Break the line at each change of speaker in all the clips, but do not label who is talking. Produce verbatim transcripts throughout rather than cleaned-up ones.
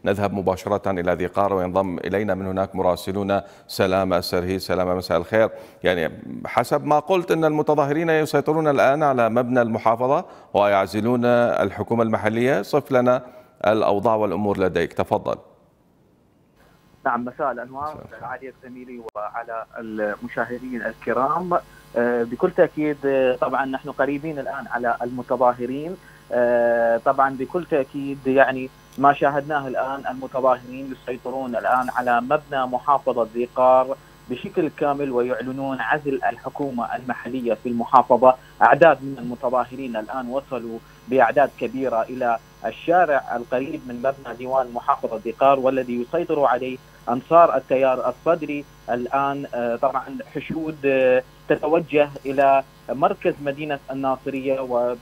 نذهب مباشرة إلى ذي قار وينضم إلينا من هناك مراسلون سلامة السرهي. سلامة، مساء الخير. يعني حسب ما قلت أن المتظاهرين يسيطرون الآن على مبنى المحافظة ويعزلون الحكومة المحلية. صف لنا الأوضاع والأمور لديك، تفضل.
نعم، مساء الأنوار عليك زميلي وعلى المشاهدين الكرام. بكل تأكيد طبعا نحن قريبين الآن على المتظاهرين. طبعا بكل تأكيد يعني ما شاهدناه الآن، المتظاهرين يسيطرون الآن على مبنى محافظة ذي قار بشكل كامل ويعلنون عزل الحكومة المحلية في المحافظة. أعداد من المتظاهرين الآن وصلوا بأعداد كبيرة إلى الشارع القريب من مبنى ديوان محافظة ذي قار، والذي يسيطر عليه أنصار التيار الصدري. الآن طبعا حشود تتوجه إلى مركز مدينة الناصرية،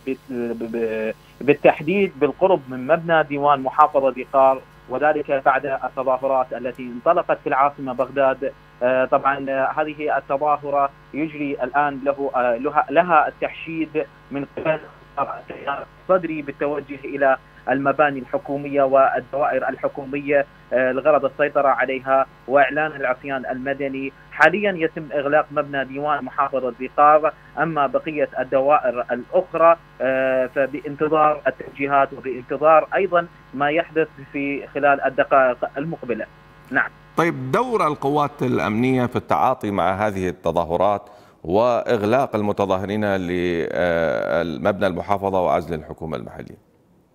وبالتحديد بالقرب من مبنى ديوان محافظة ذي قار، وذلك بعد التظاهرات التي انطلقت في العاصمة بغداد. طبعا هذه التظاهرة يجري الآن له لها التحشيد من قبل التيار الصدري بالتوجه إلى المباني الحكومية والدوائر الحكومية لغرض السيطرة عليها وإعلان العصيان المدني. حاليا يتم إغلاق مبنى ديوان محافظة ذي قار، أما بقية الدوائر الأخرى فبانتظار التوجيهات وبانتظار أيضا ما يحدث في خلال الدقائق المقبلة. نعم.
طيب، دور القوات الأمنية في التعاطي مع هذه التظاهرات وإغلاق المتظاهرين لمبنى المحافظة وعزل الحكومة المحلية؟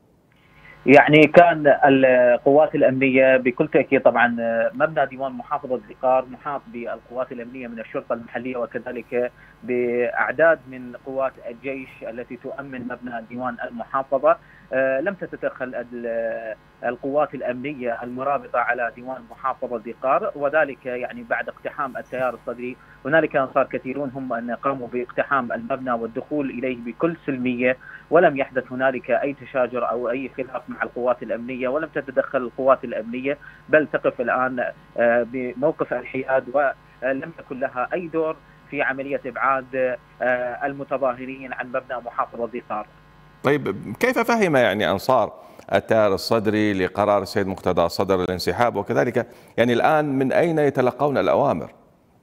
يعني كان القوات الأمنية بكل تأكيد طبعا مبنى ديوان محافظة ذي قار محاط بالقوات الأمنية من الشرطة المحلية، وكذلك بأعداد من قوات الجيش التي تؤمن مبنى ديوان المحافظة. لم تتدخل القوات الأمنية المرابطة على ديوان محافظة ذي قار، وذلك يعني بعد اقتحام التيار الصدري. هنالك أنصار كثيرون هم أن قاموا باقتحام المبنى والدخول إليه بكل سلمية، ولم يحدث هنالك أي تشاجر أو أي خلاف مع القوات الأمنية، ولم تتدخل القوات الأمنية، بل تقف الآن بموقف الحياد، ولم يكن لها أي دور في عملية إبعاد المتظاهرين عن مبنى محافظة ذي قار.
طيب، كيف فهم يعني أنصار التيار الصدري لقرار السيد مقتدى صدر الانسحاب، وكذلك يعني الآن من أين يتلقون الأوامر؟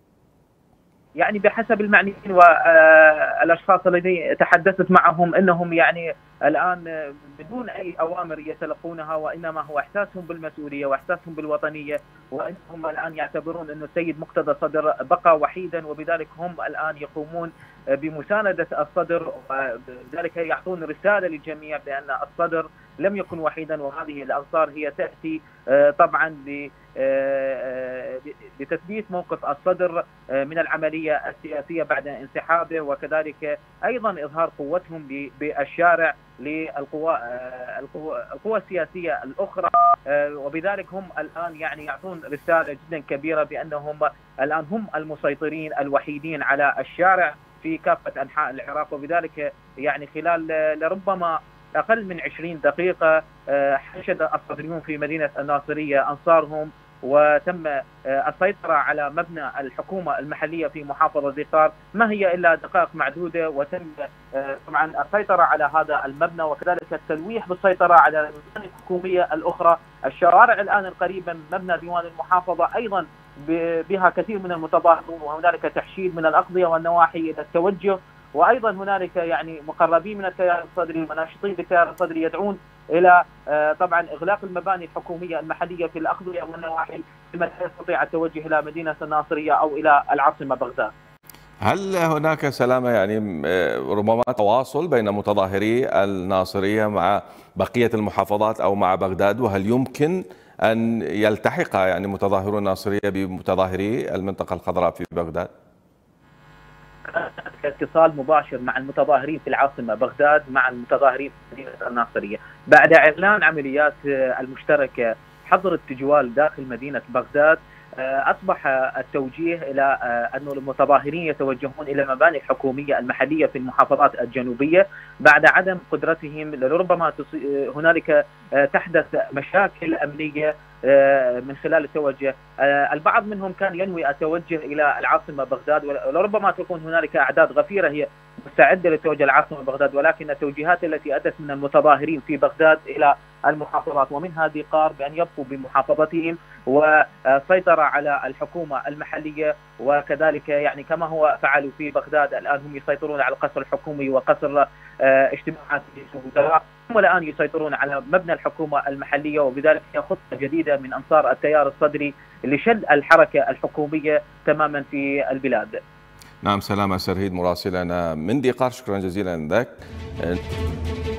يعني بحسب المعنيين والاشخاص الذين تحدثت معهم انهم يعني الان بدون اي اوامر يتلقونها، وانما هو احساسهم بالمسؤوليه واحساسهم بالوطنيه، وانهم الان يعتبرون ان السيد مقتدى صدر بقى وحيدا، وبذلك هم الان يقومون بمسانده الصدر، وبذلك يعطون رساله للجميع بان الصدر لم يكن وحيدا. وهذه الانصار هي تاتي طبعا لتثبيت موقف الصدر من العمليه السياسيه بعد انسحابه، وكذلك ايضا اظهار قوتهم بالشارع للقوى القوى السياسيه الاخرى. وبذلك هم الان يعني يعطون رساله جدا كبيره بانهم الان هم المسيطرين الوحيدين على الشارع في كافه انحاء العراق. وبذلك يعني خلال لربما أقل من عشرين دقيقة حشد الصدريون في مدينة الناصرية أنصارهم، وتم السيطرة على مبنى الحكومة المحلية في محافظة ذي قار، ما هي إلا دقائق معدودة، وتم طبعا السيطرة على هذا المبنى، وكذلك التلويح بالسيطرة على المباني الحكومية الأخرى. الشوارع الآن القريبة من مبنى ديوان المحافظة أيضا بها كثير من المتظاهرين، وهنالك تحشيد من الأقضية والنواحي إلى التوجه، وايضا هنالك يعني مقربين من التيار الصدري وناشطين بالتيار الصدري يدعون الى طبعا اغلاق المباني الحكوميه المحليه في الاقضيه والنواحي بما لا يستطيع التوجه الى مدينه الناصريه او الى العاصمه بغداد.
هل هناك سلامة يعني ربما تواصل بين متظاهري الناصرية مع بقية المحافظات او مع بغداد، وهل يمكن ان يلتحق يعني متظاهرو الناصرية بمتظاهري المنطقة الخضراء في بغداد؟
اتصال مباشر مع المتظاهرين في العاصمة بغداد مع المتظاهرين في مدينة الناصرية بعد إعلان عمليات المشتركة حظر التجوال داخل مدينة بغداد. أصبح التوجيه إلى أن المتظاهرين يتوجهون إلى المباني الحكومية المحلية في المحافظات الجنوبية بعد عدم قدرتهم، لربما هنالك تحدث مشاكل أمنية من خلال التوجه. البعض منهم كان ينوي التوجه إلى العاصمة بغداد، ولربما تكون هنالك أعداد غفيرة هي مستعدة للتوجه العاصمة بغداد، ولكن التوجيهات التي أتت من المتظاهرين في بغداد إلى المحافظات ومنها دقار بأن يبقوا بمحافظتهم وسيطرة على الحكومة المحلية، وكذلك يعني كما هو فعلوا في بغداد الآن هم يسيطرون على القصر الحكومي وقصر اجتماعات الوزراء، هم الآن يسيطرون على مبنى الحكومة المحلية، وبذلك هي خطة جديدة من أنصار التيار الصدري لشل الحركة الحكومية تماما في البلاد.
نعم، سلامة سرهيد مراسلنا من دقار، شكرا جزيلا لك.